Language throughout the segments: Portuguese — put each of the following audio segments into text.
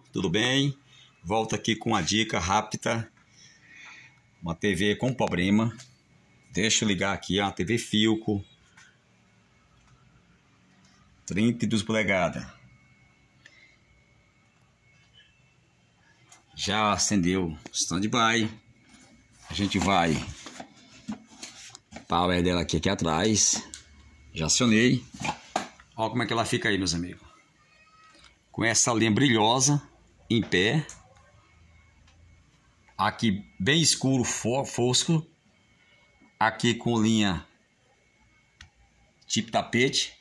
tudo bem? Volto aqui com uma dica rápida. Uma TV com problema. Deixa eu ligar aqui, uma TV Philco 32 polegadas. Já acendeu standby. A gente vai power dela aqui atrás. Já acionei. Olha como é que ela fica aí, meus amigos. Com essa linha brilhosa em pé. Aqui bem escuro, fosco. Aqui com linha tipo tapete.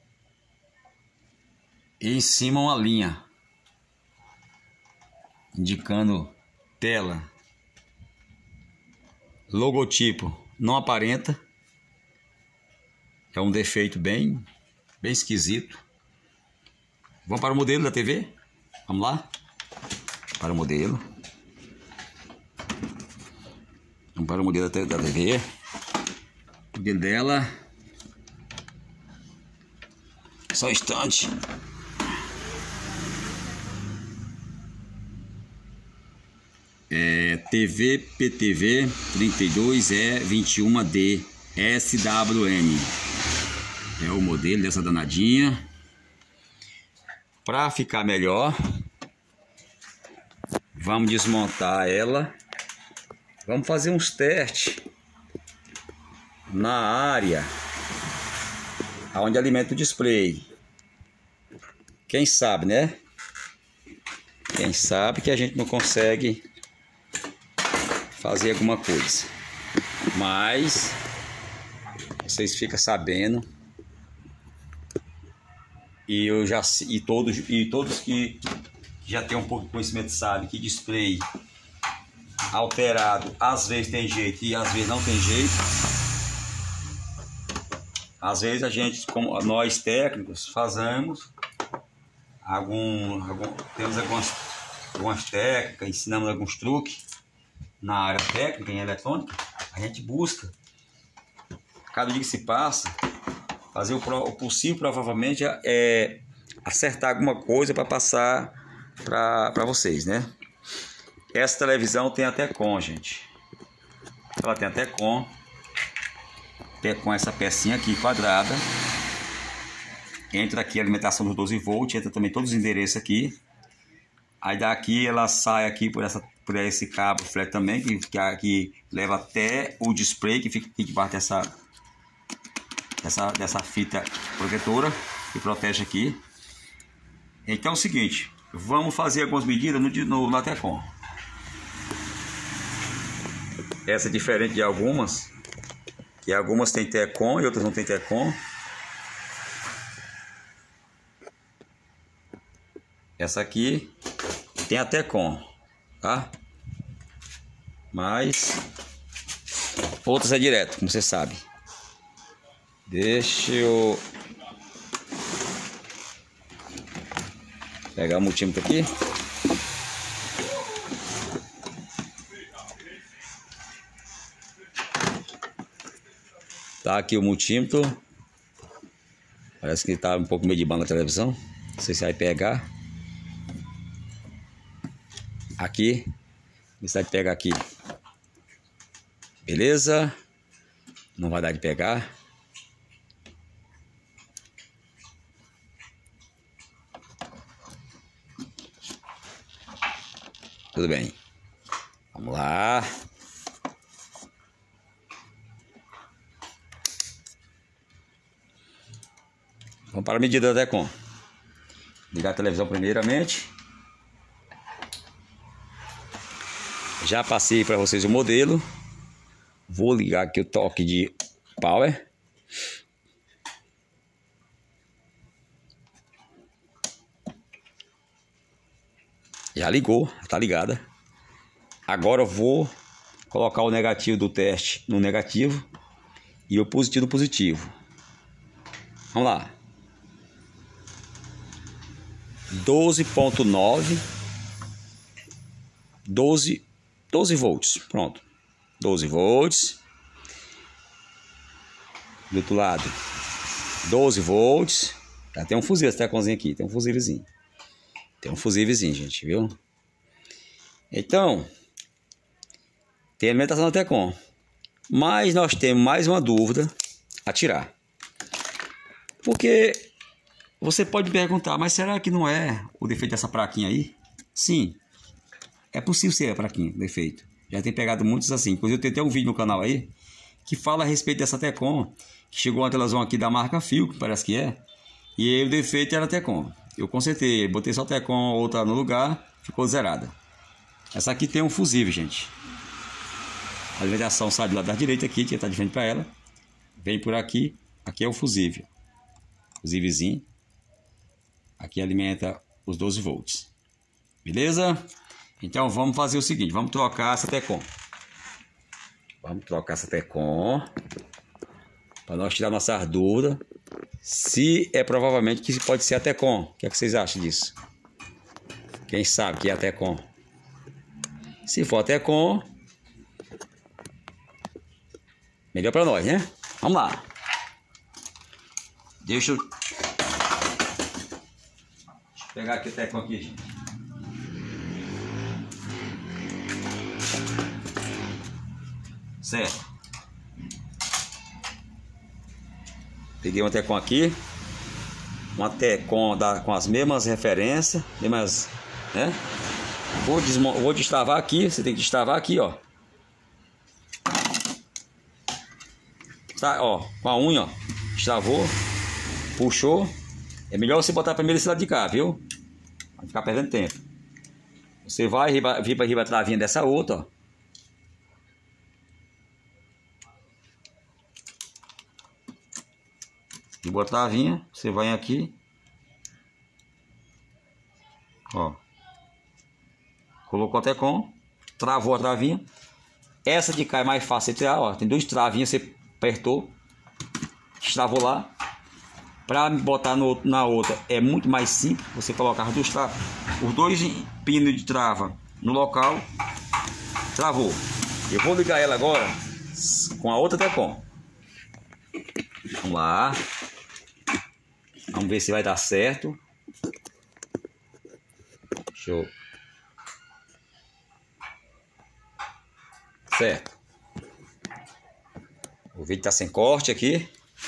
E em cima uma linha indicando tela. Logotipo não aparenta. É um defeito bem esquisito. Vamos para o modelo da TV? Vamos lá? Para o modelo. Vamos para o modelo da TV. O modelo dela. Só um instante. TV PTV 32E21D SWM. É o modelo dessa danadinha. Para ficar melhor, vamos desmontar ela. Vamos fazer uns testes na área onde alimenta o display. Quem sabe, né? Quem sabe que a gente não consegue fazer alguma coisa. Mas vocês ficam sabendo. E todos que já tem um pouco de conhecimento sabem que display alterado às vezes tem jeito e às vezes não tem jeito. Às vezes a gente, como nós técnicos, fazemos temos algumas técnicas, ensinamos alguns truques na área técnica, em eletrônica. A gente busca, cada dia que se passa, fazer o possível, provavelmente, é acertar alguma coisa para passar para vocês, né? Essa televisão tem até com, gente. Ela tem até com essa pecinha aqui quadrada. Entra aqui a alimentação dos 12 volts, entra também todos os endereços aqui. Aí daqui ela sai aqui por esse cabo flat também, que leva até o display, que fica aqui debaixo dessa fita protetora que protege aqui. Então é o seguinte, vamos fazer algumas medidas no Latecom. Essa é diferente de algumas, que algumas tem Tecom e outras não tem Tecom. Essa aqui tem a Tecom, tá? Mas outras é direto, como você sabe. Deixa eu pegar o multímetro aqui. Tá aqui o multímetro. Parece que tá um pouco meio de banda na televisão. Não sei se vai pegar. Aqui. Vai pegar aqui. Beleza? Não vai dar de pegar. Tudo bem. Vamos lá. Vamos para a medida da Tecom. Ligar a televisão primeiramente. Já passei para vocês o modelo. Vou ligar aqui o toque de power. Já ligou, tá ligada. Agora eu vou colocar o negativo do teste no negativo e o positivo no positivo. Vamos lá. 12.9 12 volts, pronto. 12 volts. Do outro lado, 12 volts. Tá, tem um fusível, essa teconzinha aqui, tem um fusívelzinho. Tem um fusívelzinho, gente, viu? Então, tem alimentação da Tecon. Mas nós temos mais uma dúvida a tirar. Porque você pode perguntar, mas será que não é o defeito dessa plaquinha aí? Sim, é possível ser a plaquinha, defeito. Já tem pegado muitos assim. Inclusive eu tenho até um vídeo no canal aí que fala a respeito dessa Tecon, que chegou uma televisão aqui da marca Fio, que parece que é, e aí o defeito era a Tecon. Eu consertei, botei só a Tecon, outra no lugar, ficou zerada. Essa aqui tem um fusível, gente. A alimentação sai do lado da direita aqui, que está de frente para ela. Vem por aqui, aqui é o fusível. Fusívelzinho. Aqui alimenta os 12 volts. Beleza? Então vamos fazer o seguinte, vamos trocar essa Tecon. Vamos trocar essa Tecon para nós tirar nossas dúvidas. Se é provavelmente que pode ser a Tecon. O que é que vocês acham disso? Quem sabe que é a Tecon? Se for a Tecon, melhor para nós, né? Vamos lá. Deixa eu pegar aqui a Tecon aqui, gente. Certo. Peguei uma Tecon aqui. Uma Tecon com as mesmas referências. Mesmas, né? Vou destravar aqui. Você tem que destravar aqui, ó. Tá, ó. Com a unha, ó. Destravou. Puxou. É melhor você botar primeiro esse lado de cá, viu? Vai ficar perdendo tempo. Você vai vir para riba a travinha dessa outra, ó. E boa travinha, você vai aqui, ó, colocou a Tecon, travou a travinha. Essa de cá é mais fácil de tirar, ó, tem duas travinhas, você apertou, destravou lá. Para botar na outra é muito mais simples, você colocar os dois pinos de trava no local, travou. Eu vou ligar ela agora com a outra Tecon. Vamos lá. Vamos ver se vai dar certo. Show. Certo. O vídeo tá sem corte aqui.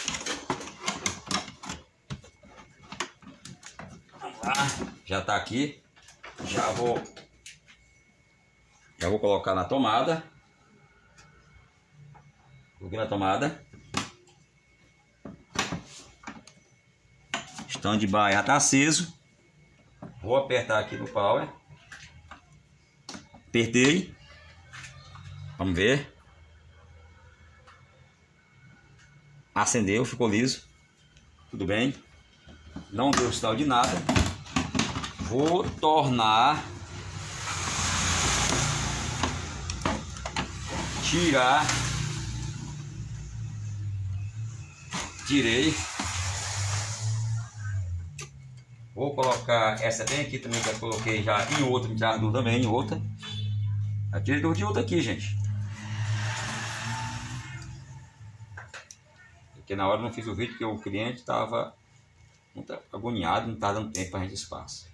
Vamos lá. Já tá aqui. Já vou colocar na tomada. Coloquei na tomada. Stand-by já está aceso. Vou apertar aqui no power. Apertei. Vamos ver. Acendeu, ficou liso. Tudo bem. Não deu sinal de nada. Vou tornar. Tirar. Tirei. Vou colocar essa bem aqui também, que eu coloquei já em outra, também em outra. Eu tirei de outra aqui, gente. Porque na hora eu não fiz o vídeo, porque o cliente estava muito agoniado, não estava dando tempo para a gente espaço.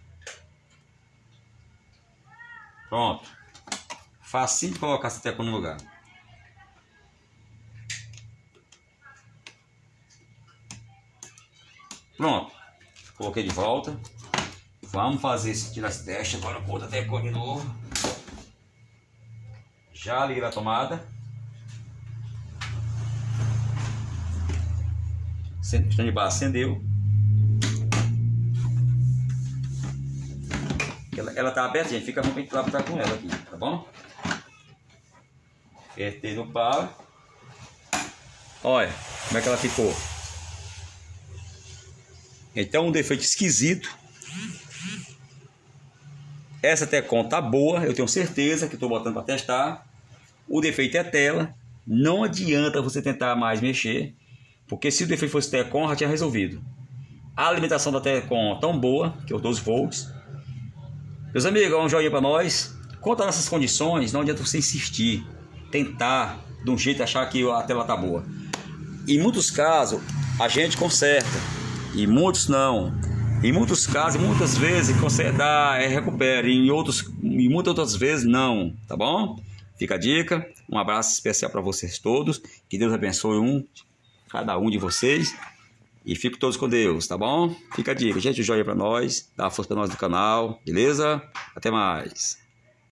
Pronto. Facinho de colocar essa Tecon no lugar. Pronto. Coloquei de volta. Vamos fazer esse tirar esse teste agora com outra Tecon de novo. Já liguei a tomada. Stand-by acendeu. Ela tá aberta, gente. Fica muito pra estar com ela aqui, tá bom? Apertei no power. Olha como é que ela ficou. Então um defeito esquisito. Essa Tecon tá boa, eu tenho certeza que estou botando para testar. O defeito é tela. Não adianta você tentar mais mexer, porque se o defeito fosse Tecon, já tinha resolvido. A alimentação da Tecon tão boa, que é os 12 volts. Meus amigos, um joinha para nós. Conta nessas condições, não adianta você insistir, tentar de um jeito achar que a tela tá boa. Em muitos casos a gente conserta, e muitos não. Em muitos casos, muitas vezes consegue dar, recupera, e muitas outras vezes não, tá bom? Fica a dica, um abraço especial para vocês todos, que Deus abençoe cada um de vocês, e fiquem todos com Deus, tá bom? Fica a dica, gente, o joinha para nós, dá uma força para nós no canal, beleza? Até mais!